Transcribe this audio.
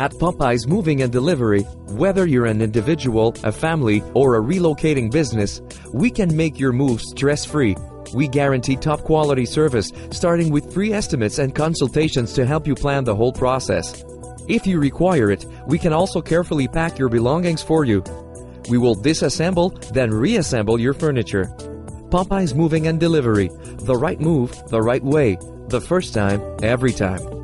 At Popeyes Moving and Delivery, whether you're an individual, a family, or a relocating business, we can make your move stress-free. We guarantee top quality service, starting with free estimates and consultations to help you plan the whole process. If you require it, we can also carefully pack your belongings for you. We will disassemble, then reassemble your furniture. Popeyes Moving and Delivery. The right move, the right way. The first time, every time.